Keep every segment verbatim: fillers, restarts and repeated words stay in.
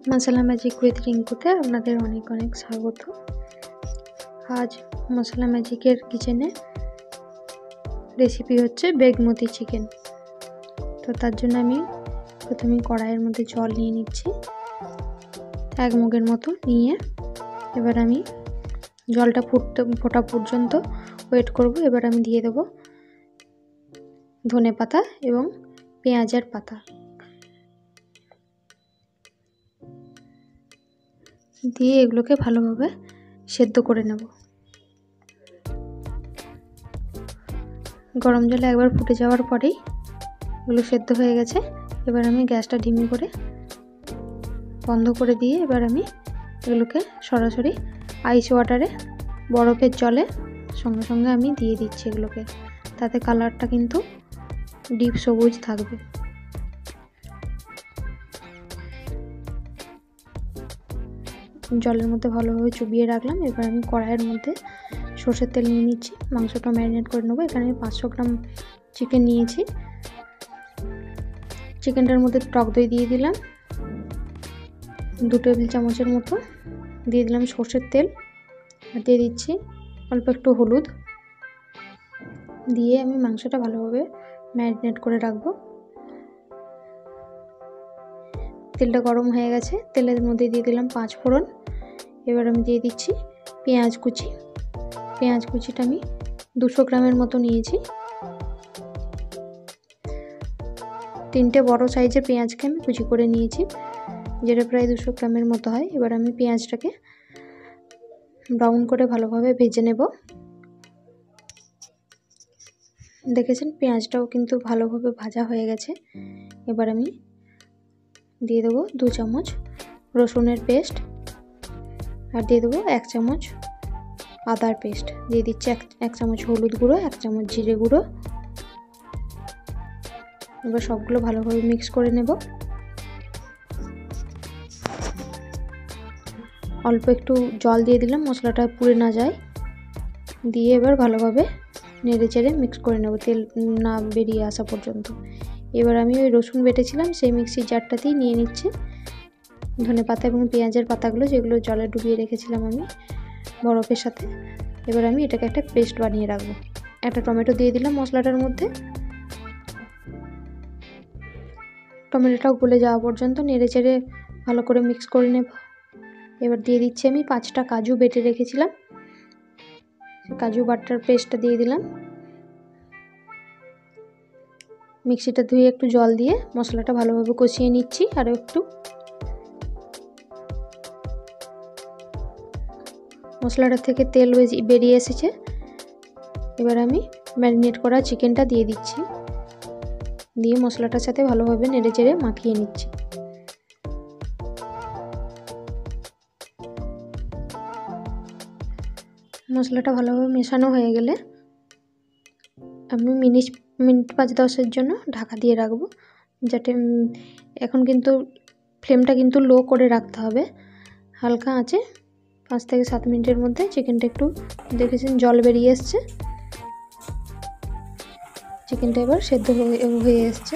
Masala magic with রিঙ্কুতে আপনাদের অনেক অনেক স্বাগত। আজ মশলা ম্যাজিকের কিচেনে রেসিপি হচ্ছে বেগমতি চিকেন। তো তার জন্য আমি প্রথমে কড়াইয়ের মধ্যে জল নিয়ে নিচ্ছি এক মগের মতো নিয়ে, এবার আমি জলটা ফুটতে ফোটা পর্যন্ত ওয়েট করব। এবার আমি দিয়ে দেব ধনে পাতা এবং পেঁয়াজের পাতা, দিয়ে এগুলোকে ভালোভাবে সেদ্ধ করে নেব। গরম জলে একবার ফুটে যাওয়ার পরেই এগুলো সেদ্ধ হয়ে গেছে। এবার আমি গ্যাসটা ধিমি করে বন্ধ করে দিয়ে এবার আমি এগুলোকে সরাসরি আইস ওয়াটারে বরফের জলে সঙ্গে সঙ্গে আমি দিয়ে দিচ্ছি এগুলোকে, তাতে কালারটা কিন্তু ডিপ সবুজ থাকবে। জলের মধ্যে ভালোভাবে চুবিয়ে রাখলাম। এবার আমি কড়াইয়ের মধ্যে সর্ষের তেল নিয়ে নিচ্ছি, মাংসটা ম্যারিনেট করে নেবো। এখানে আমি পাঁচশো গ্রাম চিকেন নিয়েছি। চিকেনটার মধ্যে টক দই দিয়ে দিলাম দু টেবিল চামচের মতো, দিয়ে দিলাম সর্ষের তেল, আর দিয়ে দিচ্ছি অল্প একটু হলুদ, দিয়ে আমি মাংসটা ভালোভাবে ম্যারিনেট করে রাখবো। তেলটা গরম হয়ে গেছে, তেলের মধ্যে দিয়ে দিলাম পাঁচ ফোড়ন। এবার আমি দিয়ে দিচ্ছি পেঁয়াজ কুচি। পেঁয়াজ কুচিটা আমি দুশো গ্রামের মতো নিয়েছি। তিনটে বড় সাইজের পেঁয়াজকে আমি কুচি করে নিয়েছি, যেটা প্রায় দুশো গ্রামের মতো হয়। এবার আমি পেঁয়াজটাকে ব্রাউন করে ভালোভাবে ভেজে নেব। দেখেছেন পেঁয়াজটাও কিন্তু ভালোভাবে ভাজা হয়ে গেছে। এবার আমি দিয়ে দেবো দু চামচ রসুনের পেস্ট, আর দিয়ে দেবো এক চামচ আদার পেস্ট, দিয়ে দিচ্ছি এক এক চামচ হলুদ গুঁড়ো, এক চামচ জিরে গুঁড়ো। এবার সবগুলো ভালোভাবে মিক্স করে নেব। অল্প একটু জল দিয়ে দিলাম মশলাটা পুড়ে না যায়, দিয়ে এবার ভালোভাবে নেড়ে চেড়ে মিক্স করে নেব তেল না বেরিয়ে আসা পর্যন্ত। এবার আমি ওই রসুন বেটেছিলাম সেই মিক্সির জারটাতেই নিয়ে নিচ্ছি ধনে পাতা এবং পেঁয়াজের পাতাগুলো, যেগুলো জলে ডুবিয়ে রেখেছিলাম আমি বরফের সাথে। এবার আমি এটাকে একটা পেস্ট বানিয়ে রাখবো। একটা টমেটো দিয়ে দিলাম মশলাটার মধ্যে। টমেটোটাও গলে যাওয়া পর্যন্ত নেড়ে চেড়ে ভালো করে মিক্স করে নেব। এবার দিয়ে দিচ্ছি আমি পাঁচটা কাজু বেটে রেখেছিলাম, কাজু বাটার পেস্টটা দিয়ে দিলাম। মিক্সিটা ধুয়ে একটু জল দিয়ে মশলাটা ভালোভাবে কষিয়ে নিচ্ছি আরও একটু। মশলাটা থেকে তেল বেরিয়ে এসেছে। এবার আমি ম্যারিনেট করা চিকেনটা দিয়ে দিচ্ছি, দিয়ে মশলাটার সাথে ভালোভাবে নেড়ে চেড়ে মাখিয়ে নিচ্ছি। মশলাটা ভালোভাবে মেশানো হয়ে গেলে আমি মিনিট মিনিট পাঁচ দশের জন্য ঢাকা দিয়ে রাখবো, যাতে এখন কিন্তু ফ্লেমটা কিন্তু লো করে রাখতে হবে। হালকা আঁচে পাঁচ থেকে সাত মিনিটের মধ্যে চিকেনটা একটু দেখেছেন জল বেরিয়ে এসছে, চিকেনটা এবার সেদ্ধ হয়ে এসছে।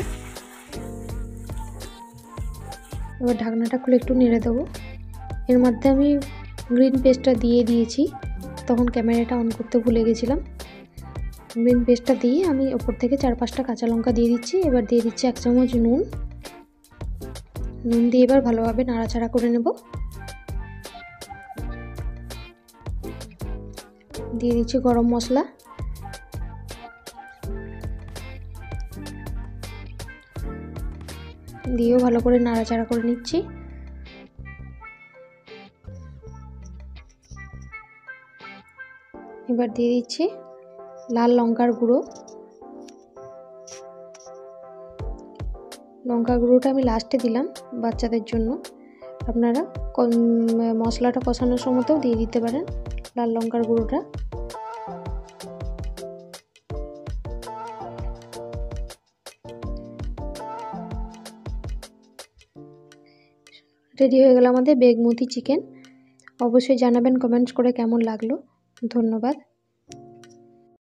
এবার ঢাকনাটা খুলে একটু নেড়ে দেবো। এর মধ্যে আমি গ্রিন পেস্টটা দিয়ে দিয়েছি, তখন ক্যামেরাটা অন করতে ভুলে গেছিলাম। গ্রিন পেস্টটা দিয়ে আমি ওপর থেকে চার পাঁচটা কাঁচা লঙ্কা দিয়ে দিচ্ছি। এবার দিয়ে দিচ্ছি এক চামচ নুন। নুন দিয়ে এবার ভালোভাবে নাড়াচাড়া করে নেব। দিয়ে দিচ্ছি গরম মশলা, দিয়েও ভালো করে নাড়াচাড়া করে নিচ্ছি। এবার দিয়ে দিচ্ছি লাল লঙ্কার গুঁড়ো। লঙ্কা গুঁড়োটা আমি লাস্টে দিলাম বাচ্চাদের জন্য, আপনারা মশলাটা কষানোর সময়তেও দিয়ে দিতে পারেন লাল লঙ্কার গুঁড়োটা। রেডি হয়ে গেল আমাদের বেগমতি চিকেন। অবশ্যই জানাবেন কমেন্টস করে কেমন লাগলো। ধন্যবাদ।